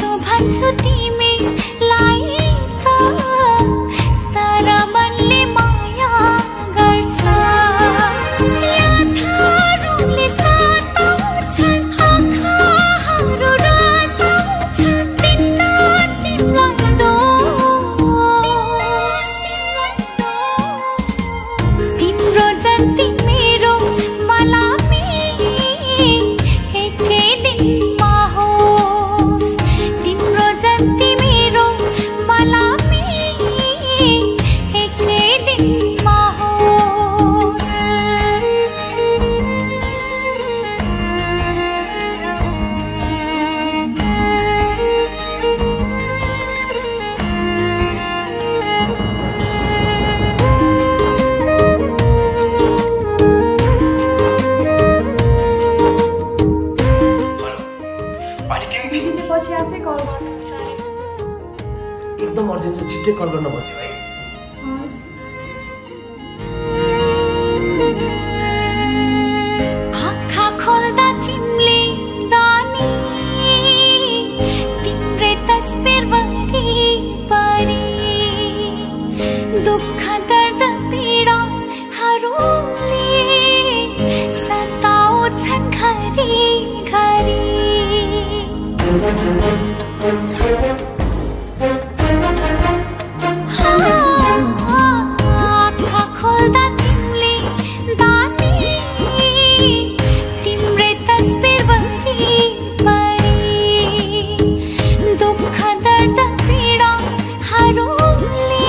भन्छु तिमीलाई त तर मनले माया गर्छ यादहरूले सताउँछन् आँखाहरू रसाउँछन् दिन तिमीलाई दोष तिम्रो जति मेरो मलामी एकै दिनमा होस् तिम्रो जति मेरो मलामी एकै दिनमा होस् अनि तिमी पछि आफै कल गर्नुहुन्छ अरे एकदम अर्जेन्ट छ छिट्टै कल गर्न भन्यो है हस् आँखा खोल्दा चिम्लिँदा नि तिम्रै तस्बिर वरिपरि दुःख दर्द पीडाहरूले सताउँछन् घरी घरी आँखा खोल्दा चिम्लिँदा नि तिम्रै तस्बिर वरिपरि दुःख दर्द पीडाहरूले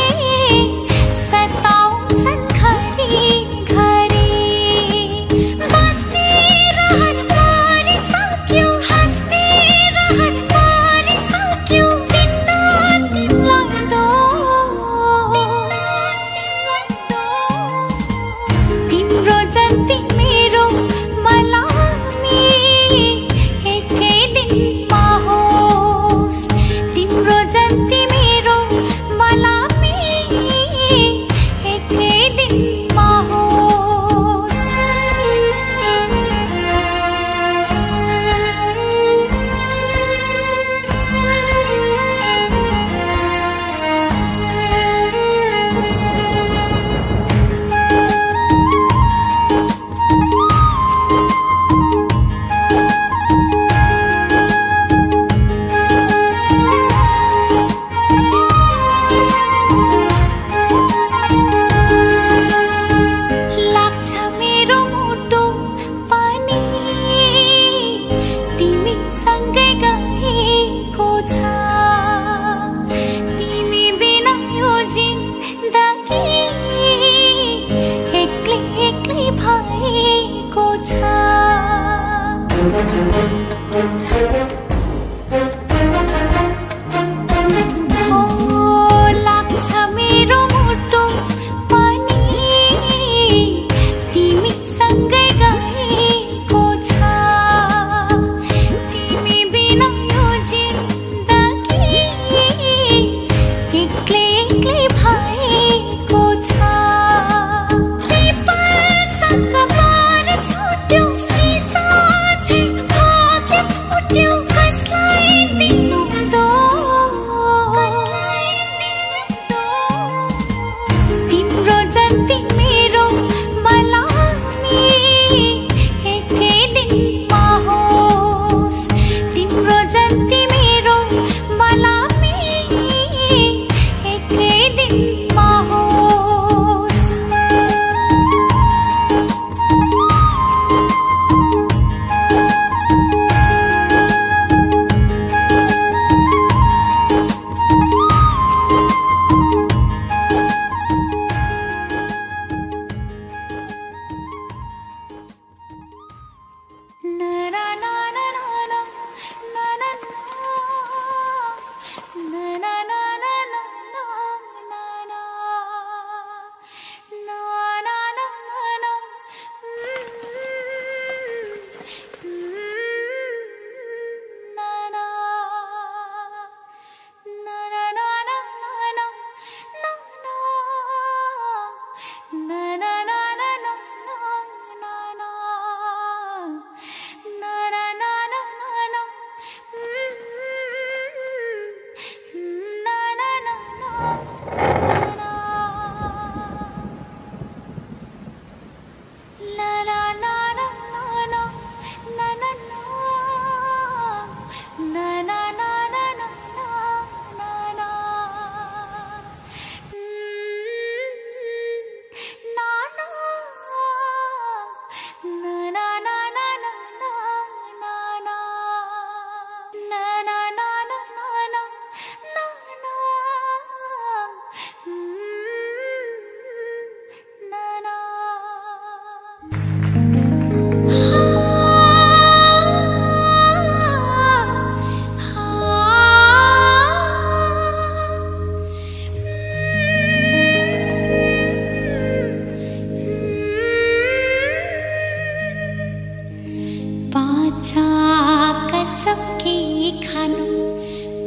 सताउँछन् घरी घरी बाँच्ने रहर परिसक्यो हाँस्ने रहर परिसक्यो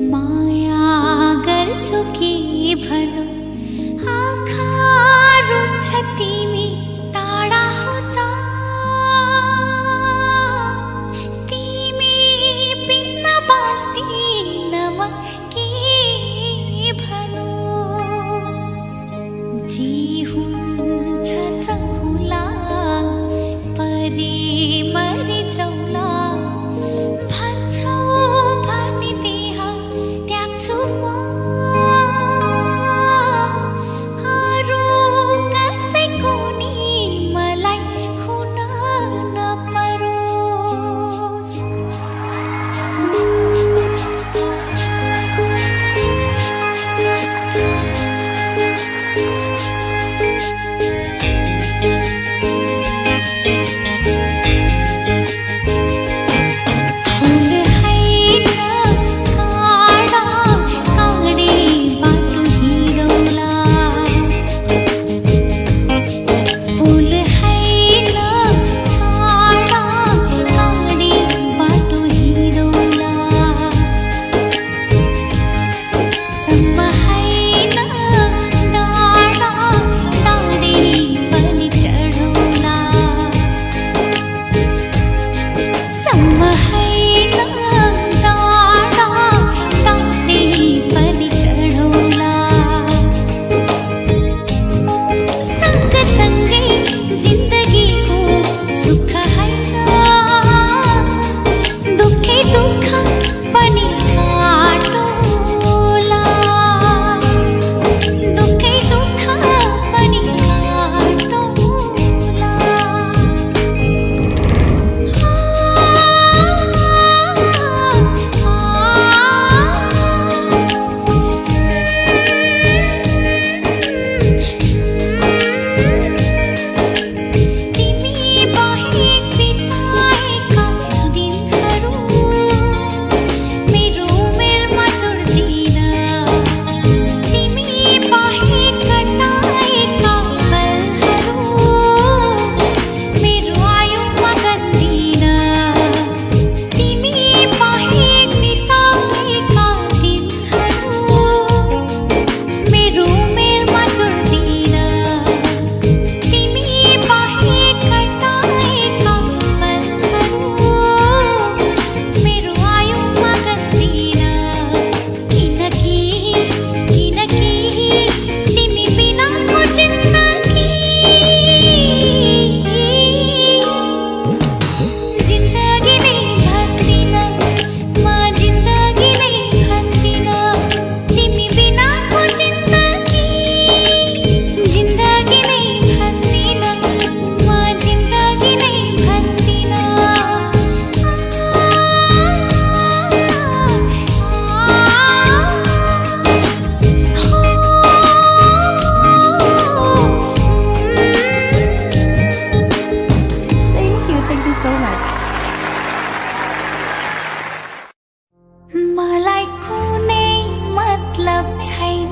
माया गर्छु कि भनो आँखा रुन्छ तिमी टाढा हुँदा तिमी बिना बाँच्दिन म के भनो जे हुन्छ सहुला परे मरि जाउला भन्छौ भने देह त्याग्छु म अरू कसैको नि मलाई हुन नपरोस् मलाई कुनै मतलब छैन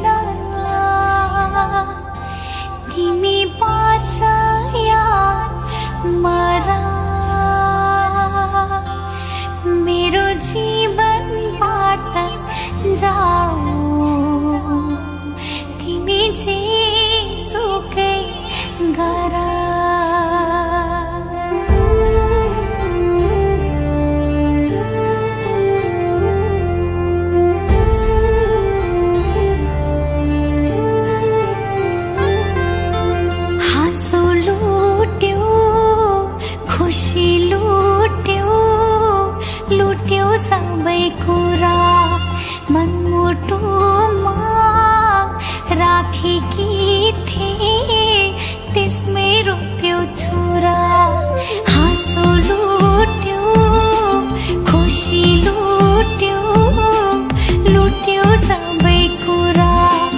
तिमी बाँच या मर मेरो जीवनबाट जाऊ तिमी जे सुकै गर सबै कुरा मनमुटुमा राखेकी थिए त्यसमै रोप्यो छुरा हाँसो लुट्यो खुसी लुट्यो लुट्यो सबै कुरा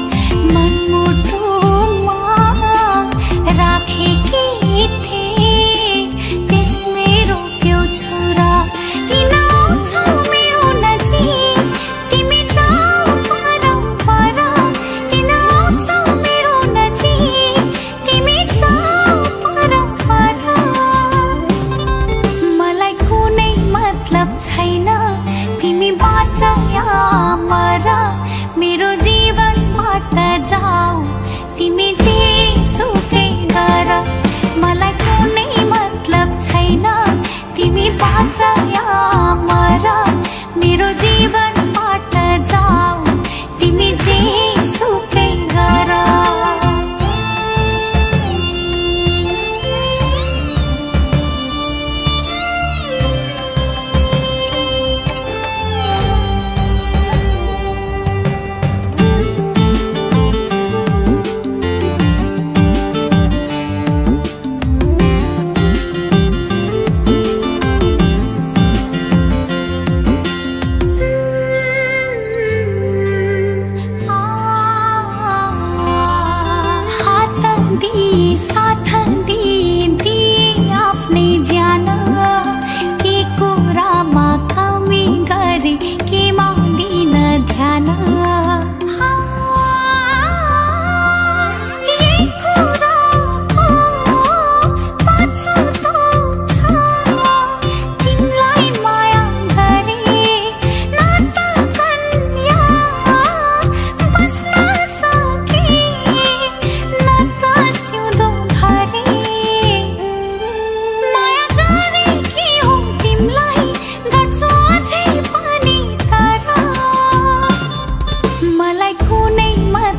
मनमुटुमा राखेकी थिए त्यसमै रोप्यो छुरा छैन तिमी बाँच या मर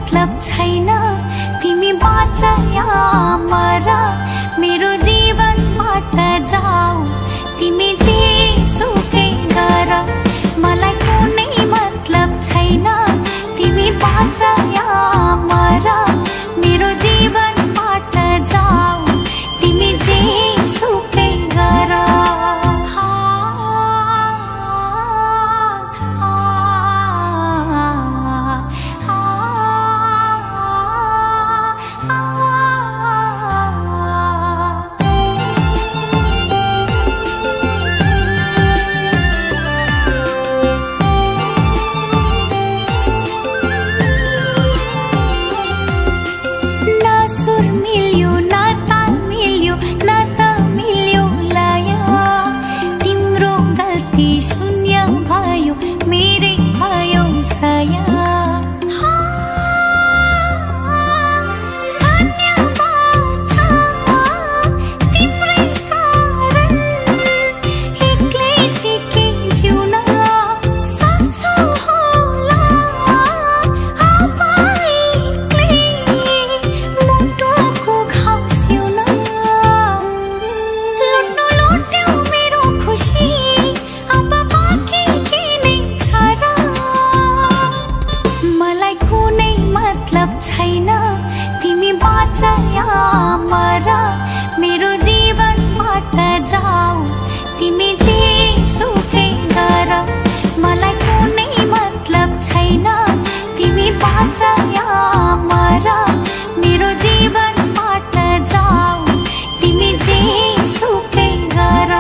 मतलब छैन तिमी बाँच या मर मेरो जीवनबाट जाऊ तिमी जे सुकै गर मलाई कुनै मतलब छैन तिमी बाँच या मर मेरो जीवनबाट जाऊ तिमी जे सुकै गर छैन तिमी बाँच या मर मेरो जीवनबाट जाऊ तिमी जे सुकै गर मलाई कुनै मतलब छैन तिमी बाँच या मर मेरो जीवनबाट जाऊ तिमी जे सुकै गर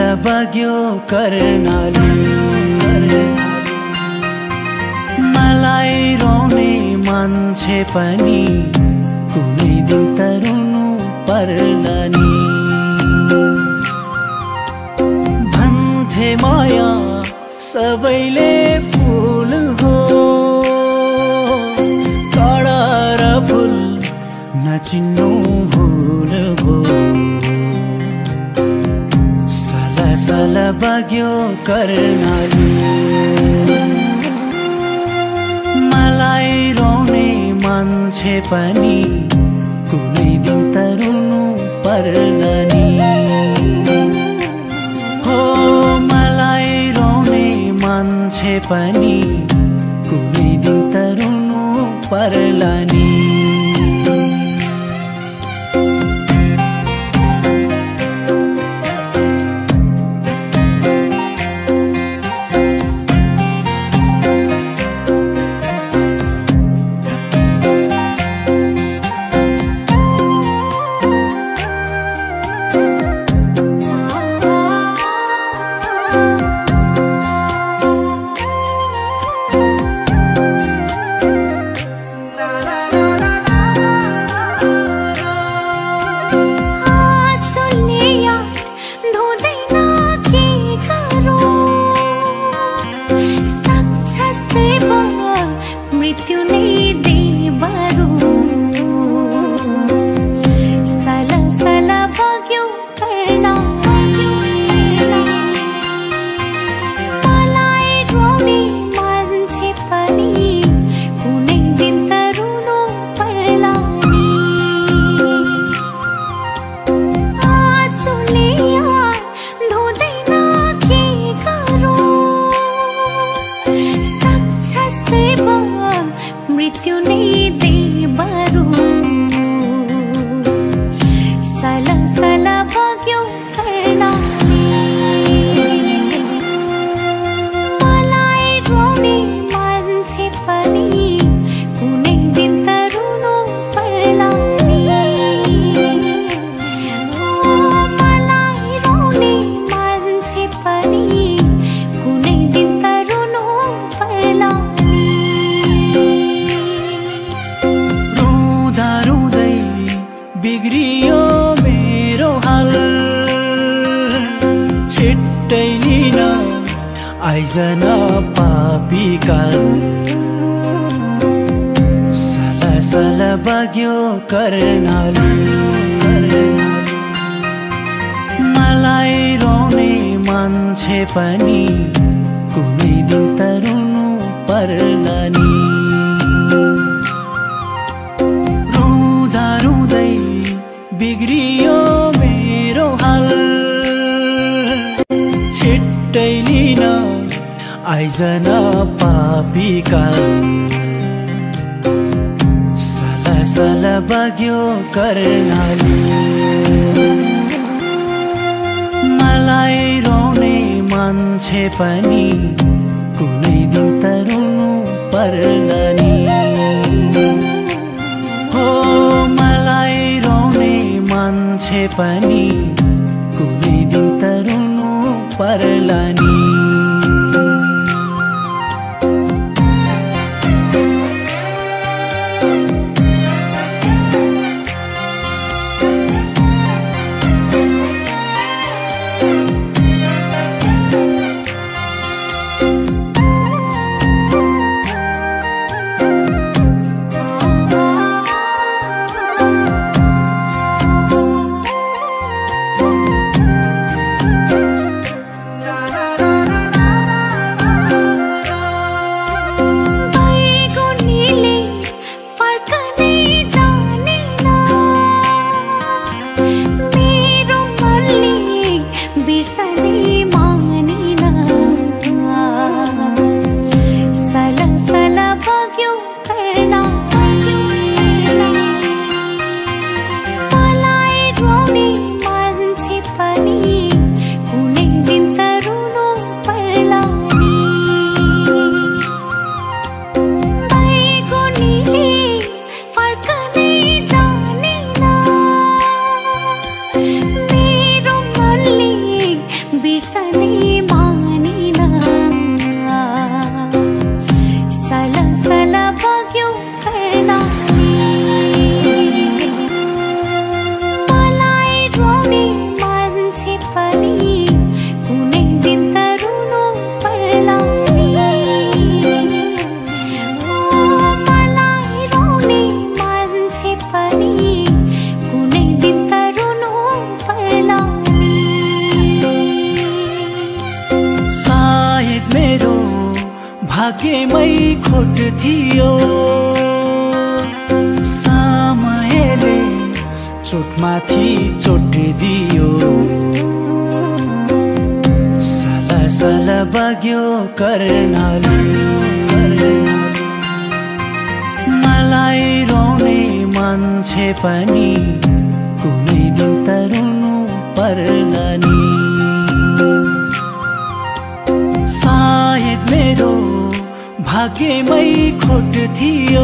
बग्यो कर्णाली मलाई रोने मान्छे पनि कुनै दिन त रुनु पर्ला नि भन्थे माया सबैले फूल हो कडा र फूल नचिन्नु भूल भो सल बग्यो कर्णाली मलाई रोने मान्छे पनि कुनै दिन त रुनु पर्ला नि हो मलाई रोने मान्छे पनि कुनै दिन त रुनु पर्ला नि बिग्रियो मेरो हाल छिट्टै लिन आइजन पापी काल सल बग्यो कर्णाली मलाई रोने मान्छे पनि कुनै दिन त रुनु पर्ला नि बिग्रियो मेरो हाल छिट्टै लिन आइजन पापी काल सल बग्यो कर्णाली मलाई रोने मान्छे पनि कुनै दिन त रुनु पर्ला नि हो मलाई रोने मान्छे पनि कुनै दिन त रुनु पर्ला नि da da da भाग्यमै खोट थियो समयले चोटमाथि चोट दियो सल बग्यो कर्णाली मलाई रोने मान्छे पनि कुनै दिन त रुनु पर्ला नि सायद मेरो भाग्यमै खोट थियो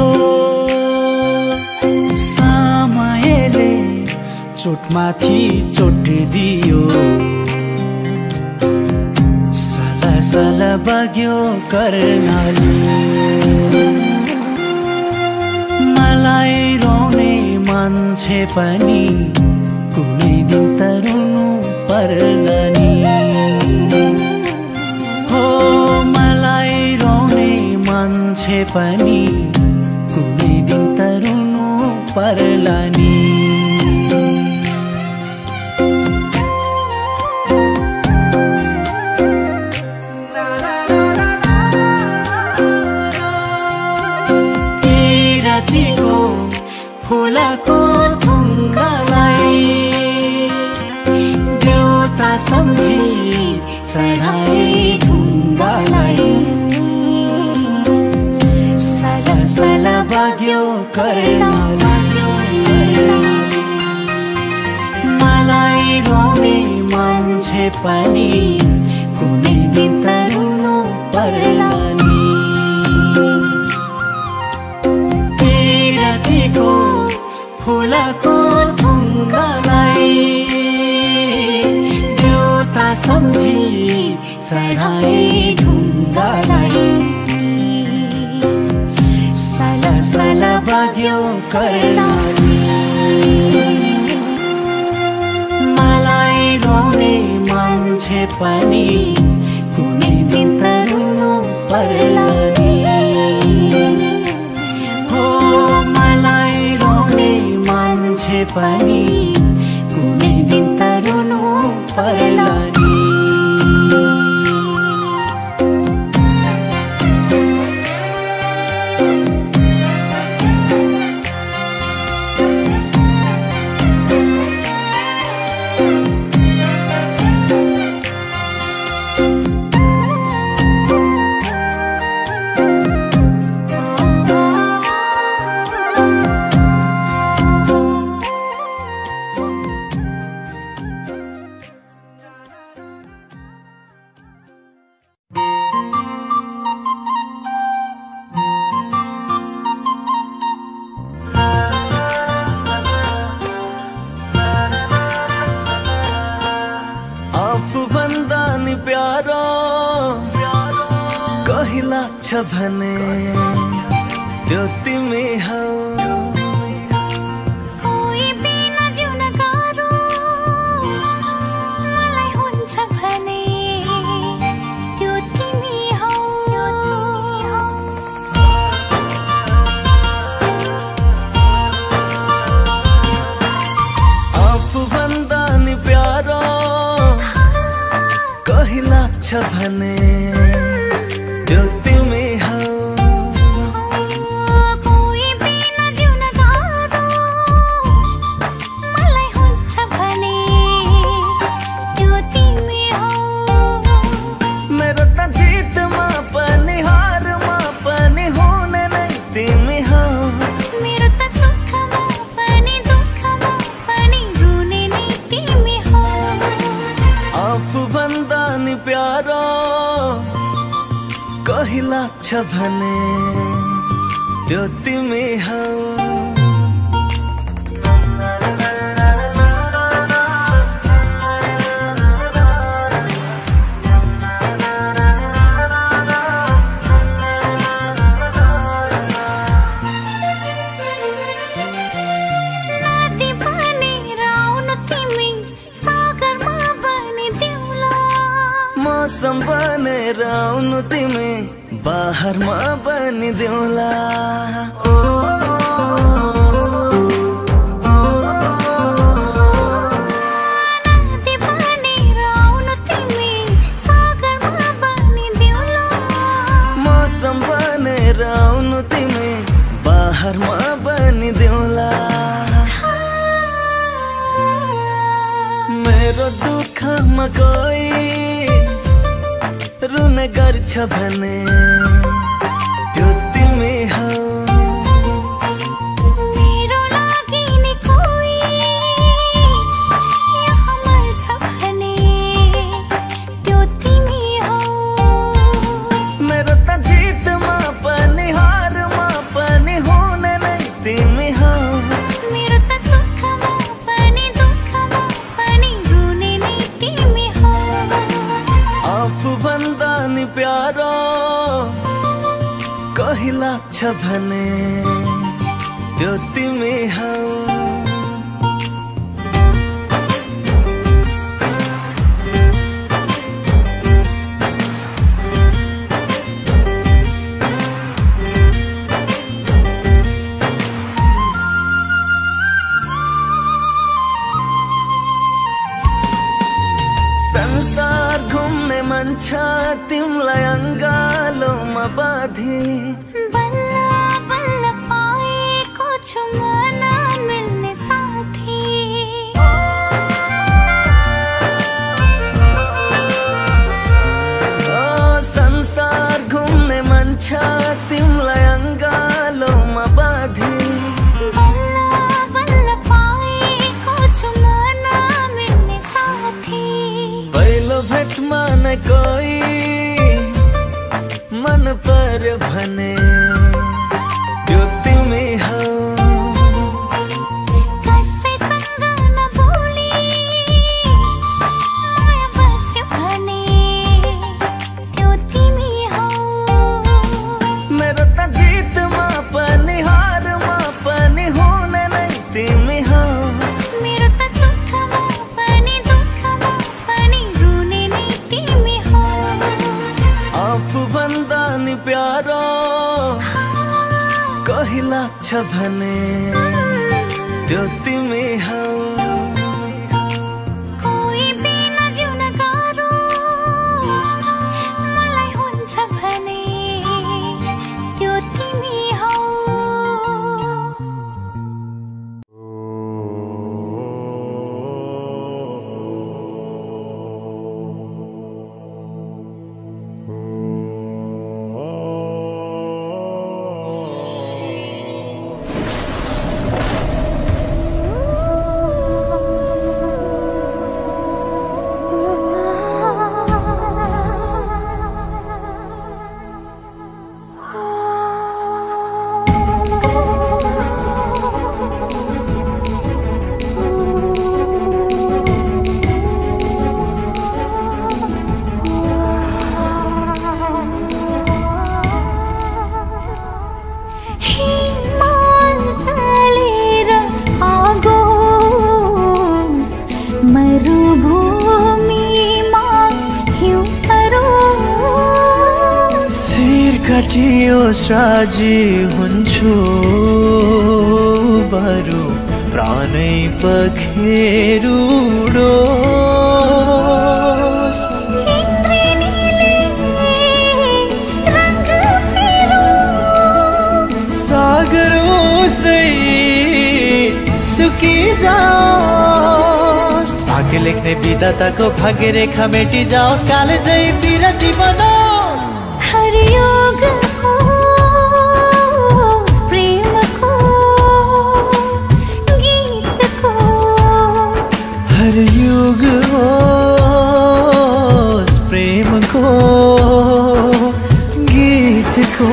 समयले चोटमाथि चोट दियो सल बग्यो कर्णाली मलाई रोने मान्छे पनि कुनै दिन त रुनु पर्ला नि हो मलाई रोने मान्छे पनि कुनै दिन त रुनु पर्ला नि फुलको थुङ्गालाई देउता सम्झी चढाए ढुङ्गालाई सल सल बग्यो कर्णाली मलाई रोने मान्छे पनि कुनै दिन त रुनु पर्ला नि रातिको फुलको थुङ्गालाई देउता सम्झी चढाए ढुङ्गालाई सल सल बग्यो कर्णाली मलाई रोने मान्छे पनि कुनै दिन त रुनु पर्ला नि मान्छे पनि कुनै दिन त रुनु पर्ला नि भने त्यो तिमी हौ कोही बिना जिउन गाह्रो मलाई हुन्छ भने त्यो तिमी हौ आफूभन्दा नि प्यारो कही लाग्छ भने त्यो तिमी हौ कोही बिना जिउन गाह्रो मलाई हुन्छ भने त्यो तिमी हौ मेरो त जितमा पनि हारमा पनि हुने नै तिमी हौ मेरो त सुखमा पनि दुःखमा पनि रुने नै तिमी हौ आफूभन्दा नि प्यारो कही लाग्छ भने त्यो तिमी हौ नदी बनेर आउनु तिमी सागरमा बनिदेऊला मौसम बनेर आउनु तिमी बाहरमा बनिदेऊला नदी बनेर आउनु तिमी सागरमा बनिदेऊला मौसम मेरो दुःखमा कोही रुने गर्छ भने त्यो तिमी हौ। मेरो लागि नि कोही यहाँ मर्छ भने त्यो तिमी हौ। मेरो त जितमा पनि हारमा पनि हुने नै तिमी हौ। मेरो त सुखमा पनि दुःखमा पनि रुने नै तिमी हौ। आफूभन्दा नि प्यारो कही लाग्छ भने त्यो तिमी हौ। संसार घुम्ने मन छ तिमलाई अङ्गालोमा बाँधी। बल्ल बल्ल पाएको छु मन मिल्ने साथी। संसार घुम्ने मन छ तिमलाई अङ्गालोमा बाँधी। बल्ल बल्ल पाएको छु मन मिल्ने साथी। पहिलो भेटमा नै कोही मन पर्यो भने त्यो तिमी हौ। कसैसँग नबोली माया बस्यो भने त्यो तिमी हौ। मेरो त जितमा पनि हारमा पनि हुने नै तिमी हौ। मेरो त सुखमा पनि दुःखमा पनि रुने नै तिमी हौ। आफूभन्दा नि प्यारो कही लाग्छ भने त्यो तिमी हौ। कोही बिना जिउन गाह्रो मलाई हुन्छ भने त्यो तिमी हौ। कटियोस् राजी हुन्छु बरु प्राणै पखेरुडोस्। सागरोसै सुकिजाओस्। भाग्य लेख्ने विधाताको भाग्य रेखा मेटी जाओस्। कालेजै बिरती बनोस्। हरियोग होस् प्रेमको गीतको। हरियोग होस् प्रेमको गीतको।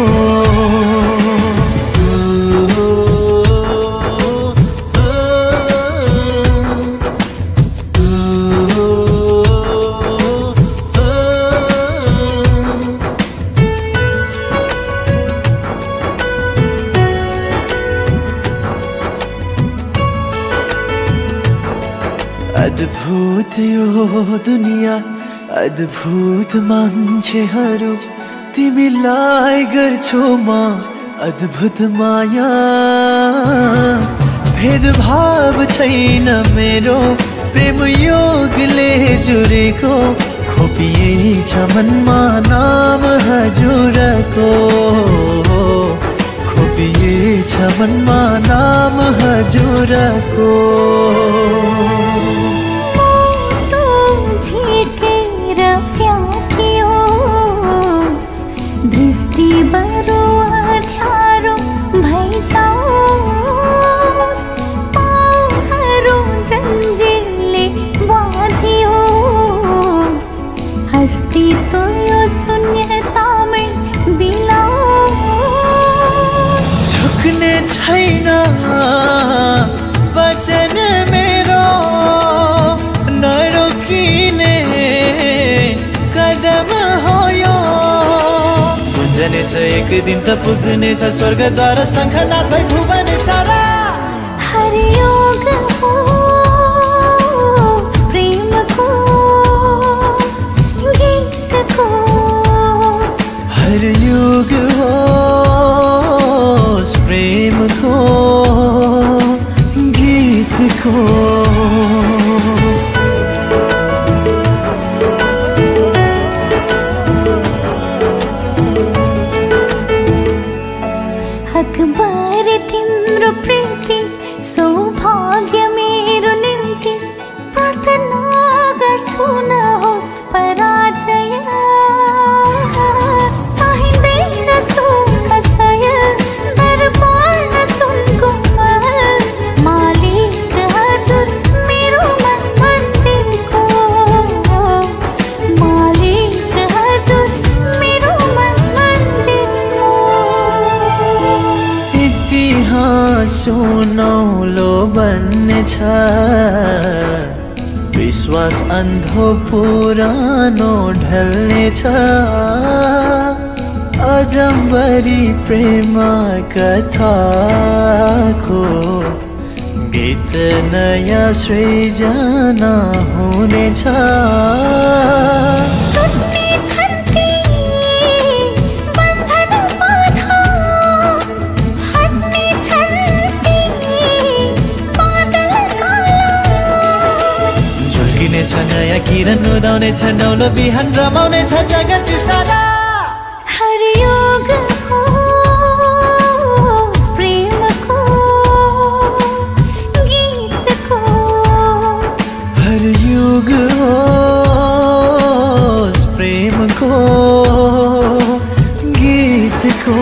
अद्भुत यो दुनिया अद्भुत मान्छेहरू तिमीलाई गर्छु म अद्भुत माया। भेदभाव छैन मेरो प्रेम योगले जुरेको। खोपिएछ मनमा नाम हजुरको। खोपिएछ मनमा नाम हजुरको। तो हस्ती तो यो शून्यता में बिलाओ झुक्ने छैन वचन मेरो नरोकिने कदम हो यो गुन्जने छ एक दिन त पुग्ने छ स्वर्गद्वार शङ्खनाद भई भुवन सारा हर योग हो प्रेम को गीत को हर युग हो प्रेम को गीत को अखबार तिम्रो प्रीति सौभाग्य मेरो निम्ति प्रार्थना गर्छु नहोस् पराजय चाहिँदैन सुख सयल दरबार न सुनको महल मालिक हजुर मेरो मन मन्दिरको मालिक हजुर मेरो मन मन्दिरको इतिहास सुनौलो बन्ने छ विश्वास अन्धो पुरानो ढल्ने छ अजम्बरी प्रेम कथाको गीत नयाँ सृजना हुनेछ छ नयाँ किरण उदाउने छ नौलो बिहान रमाउने छ जगत सारा हर योग हो प्रेम को गीत को हर युग हो प्रेम को गीत को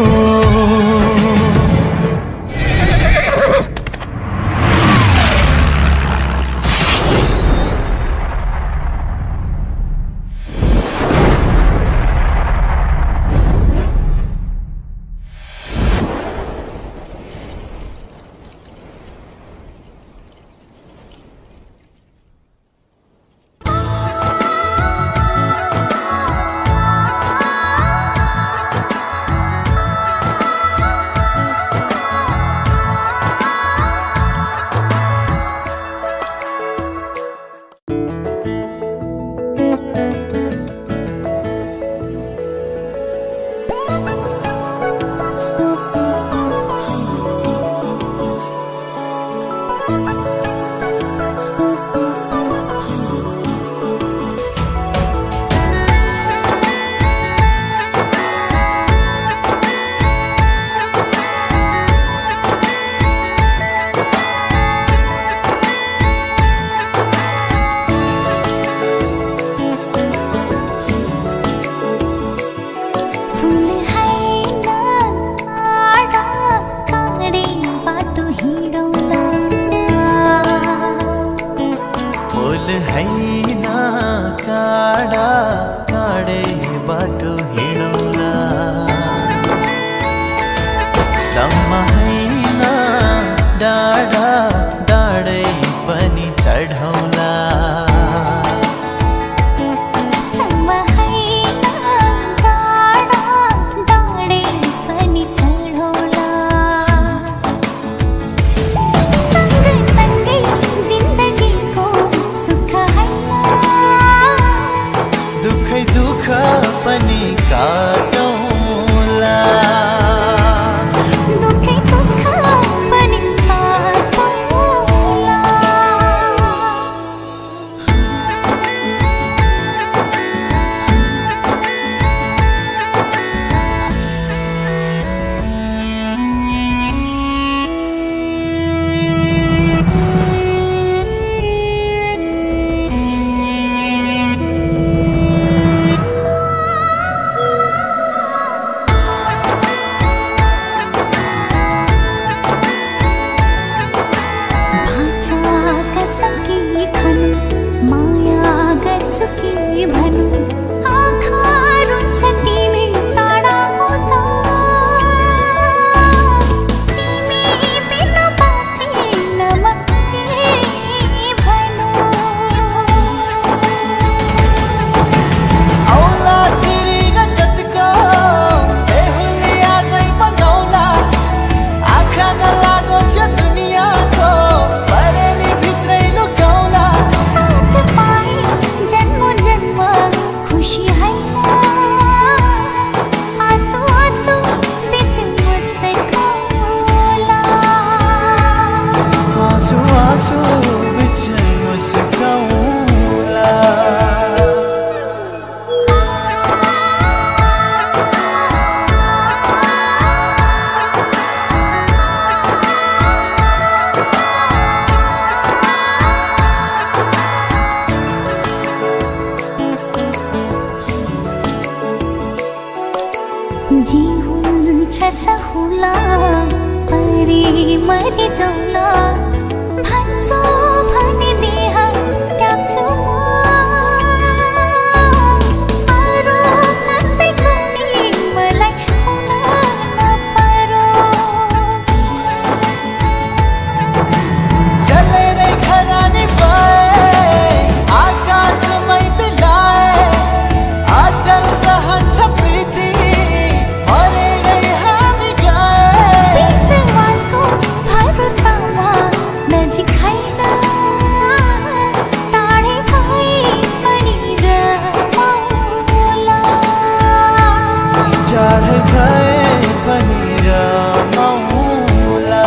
मरे मरे जाउला भन्छौ भने देह त्याग्छु अरू कसैको नि मलाई हुन नपरोस् जलेरै खरानी भए आकाशमै बिलाए अटल रहन्छ प्रीति मरेरै हामी गए विश्वासको भरोसामा नजिक छैन टाढै भए पनि रमाउला टाढै भए पनि रमाउला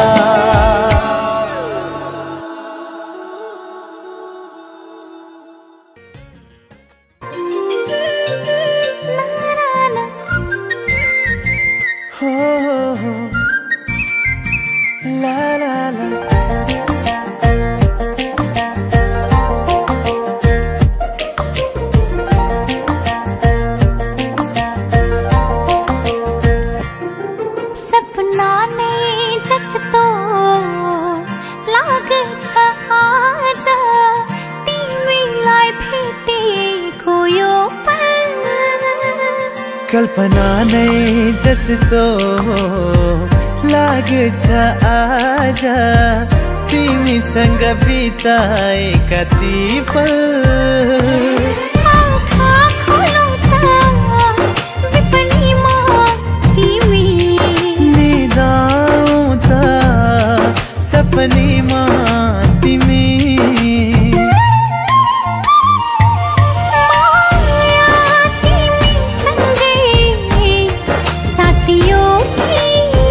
हो ला ला ला सपना नै जस्तो लाग्छ आज तिमीलाई भेटेको यो पल कल्पना नै जस्तो लाग्छ आज तिमीसँग बिताएका ती पल आँखा खोलौ त विपनीमा तिमी निदाऊ त सपनीमा तिमी माया तिमीसँगै साटियो कि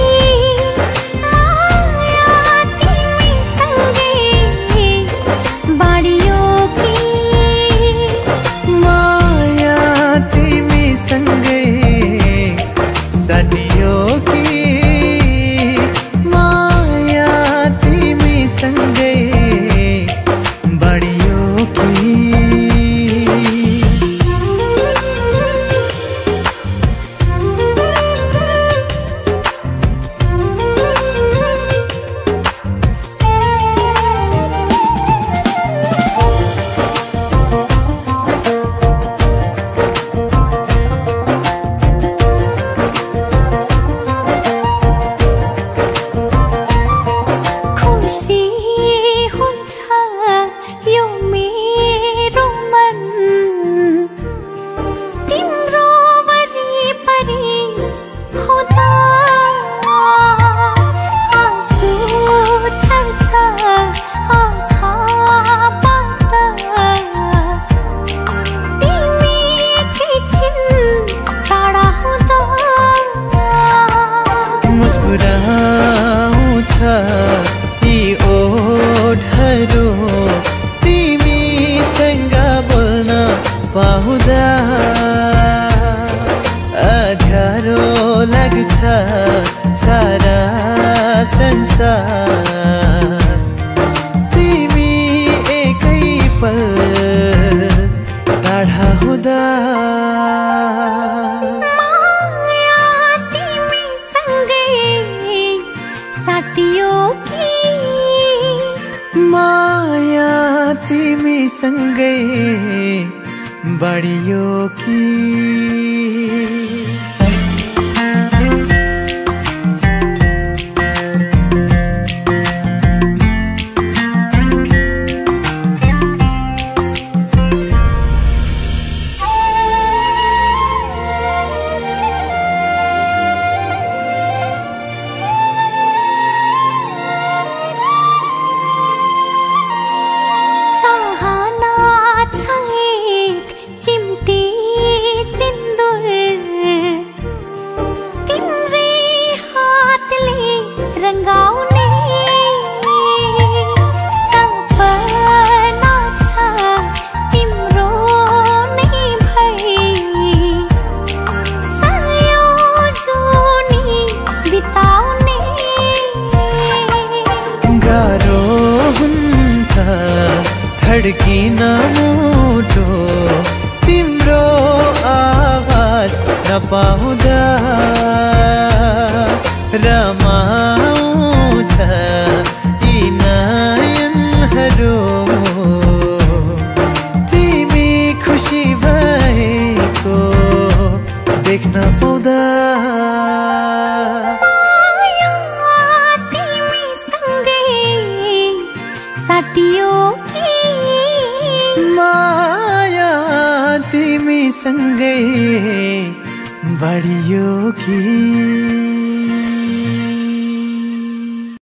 माया तिमीसँगै बाँडियो कि माया तिमीसँगै साटियो कि माया तिमीसँगै बढियो कि खुसी हुन्छ यो मेरो मन तिम्रो वरिपरि हुँदा आँसु छल्छ आँखाबाट तिमी एकैछिन टाढा हुँदा मुस्कुराउँछ यी ओठहरू तिमीसँग बोल्न पाउँदा अँध्यारो लाग्छ सारा संसार तिमी एकै पल टाढा हुँदा माया तिमीसँगै साटियो कि माया तिमीसँगै बढियो कि चाहना छ एक चिम्टी सिन्दुर तिम्रै हातले रङ्गाउने सपना छ तिम्रो नै भई सयौं जुनी बिताउने गाह्रो हुन्छ धड्किन मुटु तिम्रो आवाज नपाउँदा रमाउँछ देख्न पाउँदा माया तिमीसँगै बढियो कि